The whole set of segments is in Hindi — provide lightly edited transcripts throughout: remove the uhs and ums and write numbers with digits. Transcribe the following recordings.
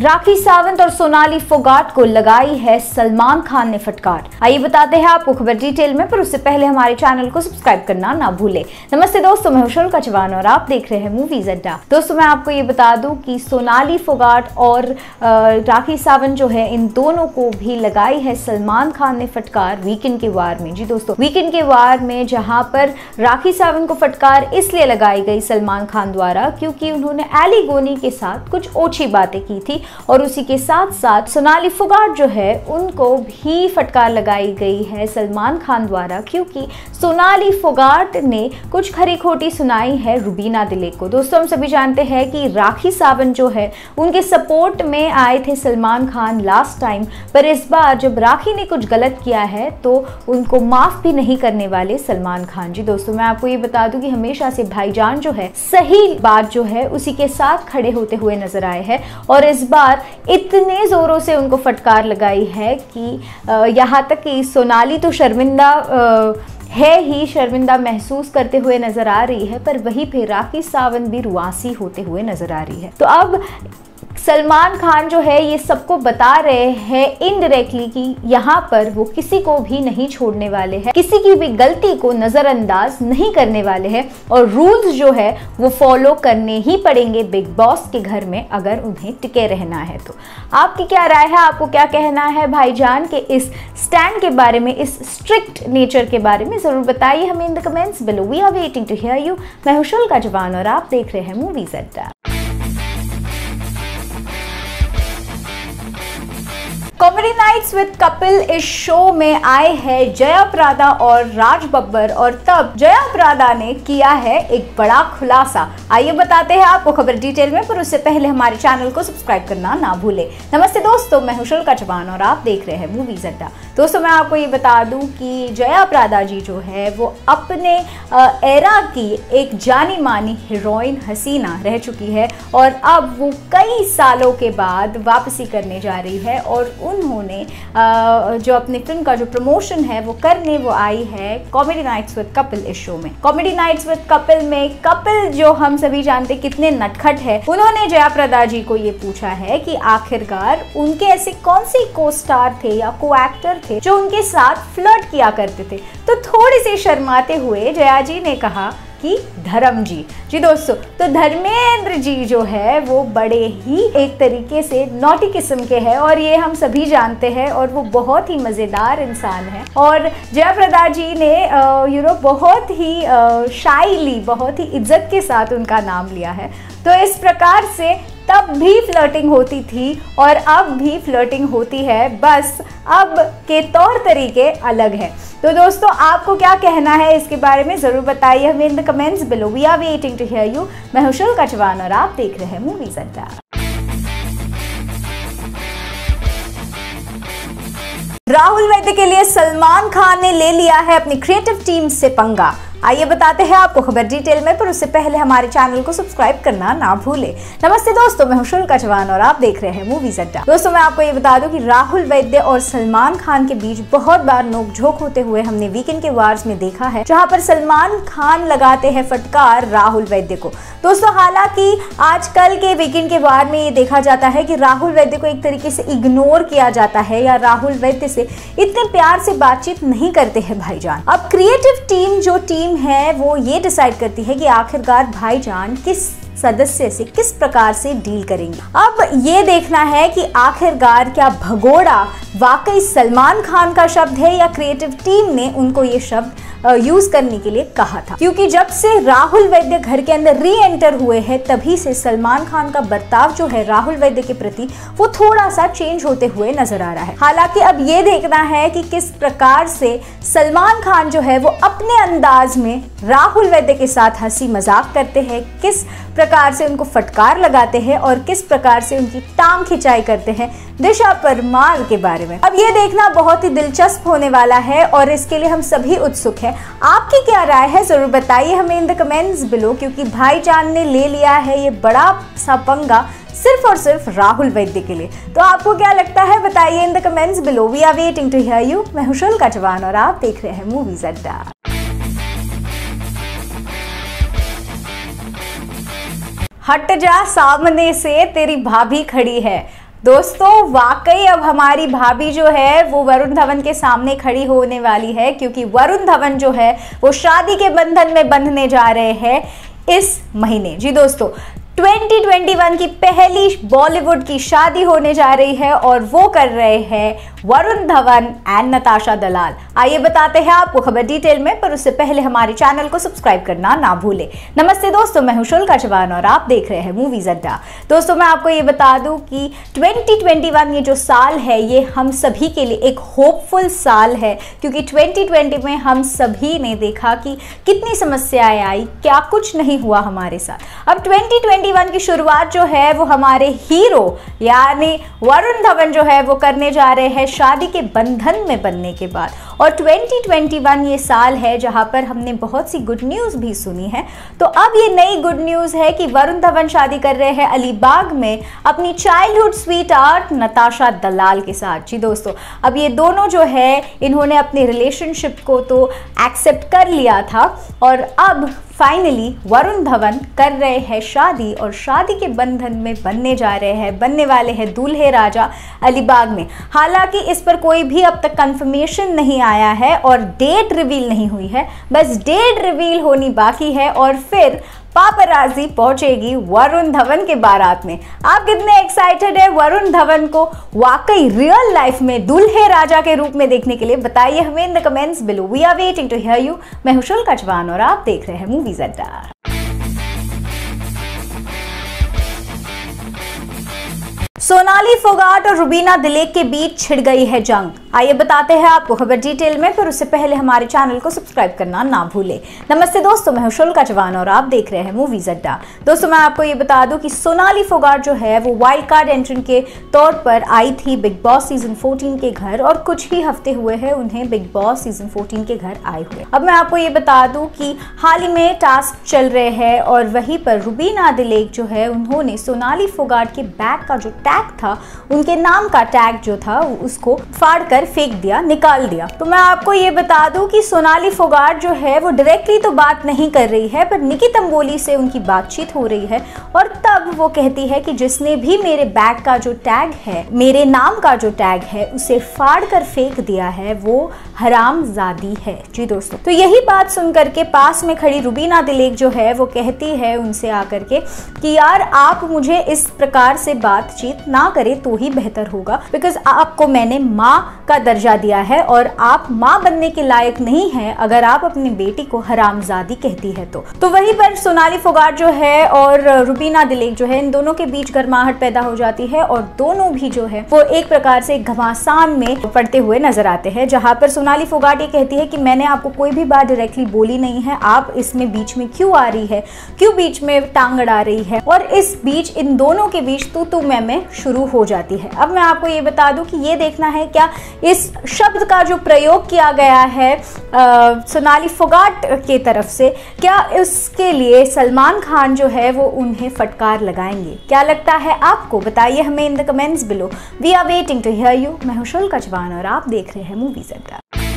राखी सावंत और सोनाली फोगाट को लगाई है सलमान खान ने फटकार। आइए बताते हैं आपको खबर डिटेल में, पर उससे पहले हमारे चैनल को सब्सक्राइब करना ना भूलें। नमस्ते दोस्तों, मैं हूं शुल्का चौहान और आप देख रहे हैं मूवीज अड्डा। दोस्तों मैं आपको ये बता दूं कि सोनाली फोगाट और राखी सावंत जो है, इन दोनों को भी लगाई है सलमान खान ने फटकार वीकेंड के वार में। जी दोस्तों, वीकेंड के वार में जहां पर राखी सावंत को फटकार इसलिए लगाई गई सलमान खान द्वारा क्योंकि उन्होंने एली गोनी के साथ कुछ ओछी बातें की थी, और उसी के साथ साथ सोनाली फोगाट जो है उनको भी फटकार लगाई गई है सलमान खान द्वारा क्योंकि सोनाली फोगाट ने कुछ खरी खोटी सुनाई है रुबीना दिलेक को। दोस्तों हम सभी जानते हैं कि राखी सावंत जो है उनके सपोर्ट में आए थे सलमान खान लास्ट टाइम, पर इस बार जब राखी ने कुछ गलत किया है तो उनको माफ भी नहीं करने वाले सलमान खान। जी दोस्तों मैं आपको ये बता दूं कि हमेशा से भाईजान जो है सही बात जो है उसी के साथ खड़े होते हुए नजर आए हैं, और इस बार इतने जोरों से उनको फटकार लगाई है कि यहाँ तक कि सोनाली तो शर्मिंदा है ही, शर्मिंदा महसूस करते हुए नजर आ रही है, पर वहीं पे राखी सावंत भी रुआसी होते हुए नजर आ रही है। तो अब सलमान खान जो है ये सबको बता रहे हैं इनडायरेक्टली कि यहाँ पर वो किसी को भी नहीं छोड़ने वाले हैं, किसी की भी गलती को नजरअंदाज नहीं करने वाले हैं, और रूल्स जो है वो फॉलो करने ही पड़ेंगे बिग बॉस के घर में अगर उन्हें टिके रहना है। तो आपकी क्या राय है, आपको क्या कहना है भाईजान के इस स्टैंड के बारे में, इस स्ट्रिक्ट नेचर के बारे में, जरूर बताइए हमें in the comments below. We are waiting to hear you. मैं हूं शुल्का चौहान और आप देख रहे हैं मूवीज अड्डा। कॉमेडी नाइट्स विद कपिल इस शो में आए हैं जया प्रदा और राज बब्बर, और तब जया प्रदा ने किया है एक बड़ा खुलासा। आइए बताते हैं आपको खबर डिटेल में, पर उससे पहले हमारे चैनल को सब्सक्राइब करना ना भूलें। नमस्ते दोस्तों, मैं हूं शुल्का चौहान और आप देख रहे हैं मूवीज अड्डा। दोस्तों मैं आपको ये बता दूं कि जया प्रदा जी जो है वो अपने एरा की एक जानी मानी हीरोइन हसीना रह चुकी है, और अब वो कई सालों के बाद वापसी करने जा रही है, और उन्होंने जो अपनी फिल्म का जो प्रमोशन है वो करने वो आई है कॉमेडी नाइट्स विद कपिल इस शो में। कॉमेडी नाइट्स विद कपिल में कपिल जो हम सभी जानते कितने नटखट है, उन्होंने जया प्रदा जी को ये पूछा है कि आखिरकार उनके ऐसे कौन से को स्टार थे या को एक्टर थे जो उनके साथ फ्लर्ट किया करते थे। तो थोड़ी सी शर्माते हुए जया जी ने कहा कि धर्म जी। जी दोस्तों, तो धर्मेंद्र जी जो है वो बड़े ही एक तरीके से नॉटी किस्म के हैं, और ये हम सभी जानते हैं, और वो बहुत ही मज़ेदार इंसान है। और जया प्रदा जी ने बहुत ही शाइली, बहुत ही इज्जत के साथ उनका नाम लिया है। तो इस प्रकार से तब भी फ्लर्टिंग होती थी और अब भी फ्लर्टिंग होती है, बस अब के तौर तरीके अलग हैं। तो दोस्तों आपको क्या कहना है इसके बारे में, जरूर बताइए हमें in the comments below. We are waiting to hear you. मैं हूं शुल्का चौहान और आप देख रहे हैं मूवीज अड्डा। राहुल वैद्य के लिए सलमान खान ने ले लिया है अपनी क्रिएटिव टीम से पंगा। आइए बताते हैं आपको खबर डिटेल में, पर उससे पहले हमारे चैनल को सब्सक्राइब करना ना भूलें। नमस्ते दोस्तों, मैं हूं शुल्का चौहान और आप देख रहे हैं मूवीज अड्डा। दोस्तों मैं आपको ये बता दूं कि राहुल वैद्य और सलमान खान के बीच बहुत बार नोकझोंक होते हुए हमने वीकेंड के वार्स में देखा है, जहां पर सलमान खान लगाते हैं फटकार राहुल वैद्य को। दोस्तों हालांकि आजकल के वीकेंड के वार में ये देखा जाता है कि राहुल वैद्य को एक तरीके से इग्नोर किया जाता है, या राहुल वैद्य से इतने प्यार से बातचीत नहीं करते हैं भाईजान। अब क्रिएटिव टीम जो टीम है वो ये डिसाइड करती है कि आखिरकार भाईजान किस सदस्य से किस प्रकार से डील करेंगे। अब ये देखना है कि आखिरकार क्या भगोड़ा वाकई सलमान खान का शब्द है या क्रिएटिव टीम ने उनको ये शब्द यूज करने के लिए कहा था, क्योंकि जब से राहुल वैद्य घर के अंदर री एंटर हुए हैं तभी से सलमान खान का बर्ताव जो है राहुल वैद्य के प्रति वो थोड़ा सा चेंज होते हुए नजर आ रहा है। हालांकि अब ये देखना है कि किस प्रकार से सलमान खान जो है वो अपने अंदाज में राहुल वैद्य के साथ हंसी मजाक करते हैं, किस प्रकार से उनको फटकार लगाते हैं और किस प्रकार से उनकी टांग खिंचाई करते हैं दिशा परमार के बारे में। अब ये देखना बहुत ही दिलचस्प होने वाला है और इसके लिए हम सभी उत्सुक हैं। आपकी क्या राय है जरूर बताइए हमें इन द कमेंट्स बिलो, क्योंकि भाईजान ने ले लिया है ये बड़ा सा पंगा सिर्फ और सिर्फ राहुल वैद्य के लिए। तो आपको क्या लगता है बताइए in the comments below. We are waiting to hear you. मैं हूं शुल्का चौहान और आप देख रहे हैं मूवीज अड्डा। हट जा सामने से तेरी भाभी खड़ी है। दोस्तों वाकई अब हमारी भाभी जो है वो वरुण धवन के सामने खड़ी होने वाली है, क्योंकि वरुण धवन जो है वो शादी के बंधन में बंधने जा रहे हैं इस महीने। जी दोस्तों, 2021 की पहली बॉलीवुड की शादी होने जा रही है और वो कर रहे हैं वरुण धवन एंड नताशा दलाल। आइए बताते हैं आपको खबर डिटेल में, पर उससे पहले हमारे चैनल को सब्सक्राइब करना ना भूलें। नमस्ते दोस्तों, मैं हूं शुल्का चौहान और आप देख रहे हैं मूवीज अड्डा। दोस्तों मैं आपको ये बता दूं कि 2021 ये जो साल है ये हम सभी के लिए एक होपफुल साल है, क्योंकि 2020 में हम सभी ने देखा कि कितनी समस्याएं आई, क्या कुछ नहीं हुआ हमारे साथ। अब 2021 की शुरुआत जो है वो हमारे हीरो यानी वरुण धवन जो है वो करने जा रहे हैं शादी के बंधन में बनने के बाद। और 2021 ये साल है जहां पर हमने बहुत सी गुड न्यूज़ भी सुनी है। तो अब ये नई गुड न्यूज़ है कि वरुण धवन शादी कर रहे हैं अलीबाग में अपनी childhood sweetheart Natasha Dalal के साथ। जी दोस्तों, अब ये दोनों जो है इन्होंने अपने रिलेशनशिप को तो एक्सेप्ट कर लिया था और अब फाइनली वरुण धवन कर रहे हैं शादी और शादी के बंधन में बनने जा रहे हैं, बनने वाले हैं दूल्हे राजा अलीबाग में। हालांकि इस पर कोई भी अब तक कंफर्मेशन नहीं आया है और डेट रिवील नहीं हुई है, बस डेट रिवील होनी बाकी है और फिर पापराजी पहुंचेगी वरुण धवन के बारात में। आप कितने एक्साइटेड है वरुण धवन को वाकई रियल लाइफ में दूल्हे राजा के रूप में देखने के लिए? बताइए हमें in the comments below. We are waiting to hear you. मैं हूं शुल्का चौहान और आप देख रहे हैं मूवीज अड्डा। सोनाली फोगाट और रुबीना दिलेक के बीच छिड़ गई है जंग। आइए बताते हैं आपको खबर डिटेल में, पर उससे पहले हमारे चैनल को सब्सक्राइब करना ना भूलें। नमस्ते दोस्तों, मैं हूं शुल्का चौहान और आप देख रहे हैं मूवीज अड्डा। दोस्तों मैं आपको ये बता दूं कि सोनाली फोगाट जो है वो वाइल्ड कार्ड एंट्रेंट के तौर पर आई थी बिग बॉस सीजन 14 के घर और कुछ ही हफ्ते हुए हैं उन्हें बिग बॉस सीजन 14 के घर आए हुए। अब मैं आपको ये बता दूं कि हाल ही में टास्क चल रहे हैं और वहीं पर रुबीना दिलेक जो है उन्होंने सोनाली फोगाट के बैग का जो टैग था, उनके नाम का टैग जो था उसको फाड़ कर फेंक दिया, निकाल दिया। तो मैं आपको ये बता दूं कि सोनाली फोगाट जो है वो डायरेक्टली तो बात नहीं कर रही है, पर निकी तंबोली से उनकी बातचीत हो रही है और तब वो कहती है कि जिसने भी मेरे बैग का जो टैग है, मेरे नाम का जो टैग है, उसे फाड़ कर फेंक दिया है वो हरामजादी है। जी दोस्तों, तो यही बात सुन करके पास में खड़ी रुबीना दिलेक जो है वो कहती है उनसे आकर के कि यार आप मुझे इस प्रकार से बातचीत ना करें तो ही बेहतर होगा, बिकॉज आपको मैंने माँ का दर्जा दिया है और आप माँ बनने के लायक नहीं है अगर आप अपनी बेटी को हरामजादी कहती है तो वहीं पर सोनाली फोगाट जो है और रुबीना दिलेक जो है इन दोनों के बीच गर्माहट पैदा हो जाती है और दोनों भी जो है वो एक प्रकार से घमासान में पड़ते हुए नजर आते हैं, जहां पर सोनाली फोगाट ये कहती है कि मैंने आपको कोई भी बात डायरेक्टली बोली नहीं है, आप इसमें बीच में क्यों आ रही है, क्यों बीच में टांग अड़ा रही है। और इस बीच इन दोनों के बीच तू मैं शुरू हो जाती है। अब मैं आपको ये बता दूं कि ये देखना है क्या इस शब्द का जो प्रयोग किया गया है सोनाली फोगाट के तरफ से, क्या इसके लिए सलमान खान जो है वो उन्हें फटकार लगाएंगे? क्या लगता है आपको? बताइए हमें in the comments below. We are waiting to hear you. मैं हूं शुल्का चौहान और आप देख रहे हैं मूवीज अड्डा।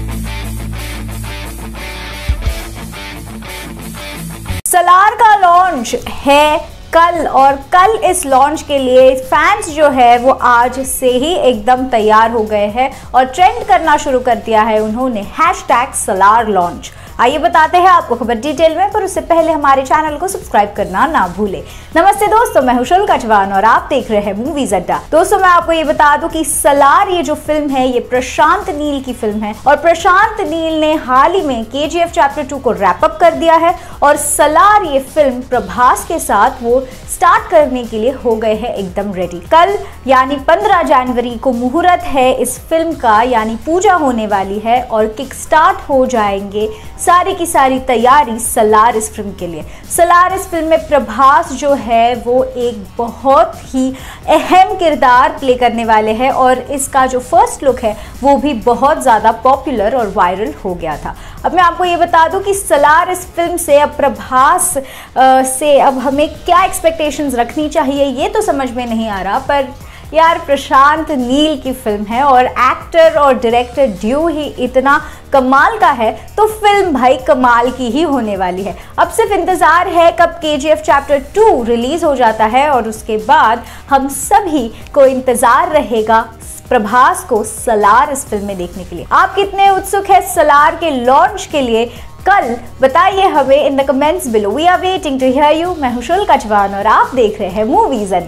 सलार का लॉन्च है कल और कल इस लॉन्च के लिए फैंस जो है वो आज से ही एकदम तैयार हो गए हैं और ट्रेंड करना शुरू कर दिया है उन्होंने #सलार लॉन्च। आइए बताते हैं आपको खबर डिटेल में, पर उससे पहले हमारे चैनल को सब्सक्राइब करना ना भूलें। नमस्ते दोस्तों, मैं हूं शुल्का चौहान और आप देख रहे हैं मूवीज अड्डा। दोस्तों मैं आपको ये बता दूं कि सलार ये जो फिल्म है ये प्रशांत नील की फिल्म है और प्रशांत नील ने हाल ही में KGF चैप्टर 2 को रैप अप कर दिया है और सलार ये फिल्म प्रभास के साथ वो स्टार्ट करने के लिए हो गए हैं एकदम रेडी। कल यानी 15 जनवरी को मुहूर्त है इस फिल्म का, यानी पूजा होने वाली है और किक स्टार्ट हो जाएंगे सारी की सारी तैयारी सलार इस फिल्म के लिए। सलार इस फिल्म में प्रभास जो है वो एक बहुत ही अहम किरदार प्ले करने वाले हैं और इसका जो फर्स्ट लुक है वो भी बहुत ज़्यादा पॉपुलर और वायरल हो गया था। अब मैं आपको ये बता दूं कि सलार इस फिल्म से अब प्रभास से अब हमें क्या एक्सपेक्टेशंस रखनी चाहिए ये तो समझ में नहीं आ रहा, पर यार प्रशांत नील की फिल्म है और एक्टर और डायरेक्टर ड्यू ही इतना कमाल का है तो फिल्म भाई कमाल की ही होने वाली है। अब सिर्फ इंतजार है कब KGF चैप्टर 2 रिलीज हो जाता है और उसके बाद हम सभी को इंतजार रहेगा प्रभास को सलार इस फिल्म में देखने के लिए। आप कितने उत्सुक है सलार के लॉन्च के लिए? कल बताइए हमें in the comments below. We are waiting to hear you. मैं हूं शुल्का चौहान और आप देख रहे हैं मूवीज एंड